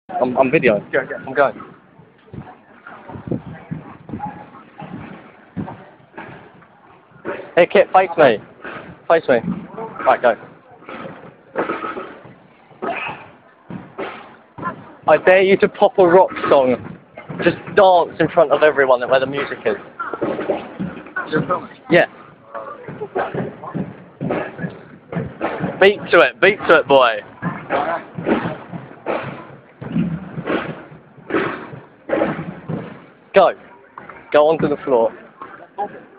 I'm videoing. Go. I'm going. Hey Kit, face me. Face me. Right, go. I dare you to pop a rock song. Just dance in front of everyone where the music is. You're filming? Yeah. Beat to it, boy. Go. Go onto the floor.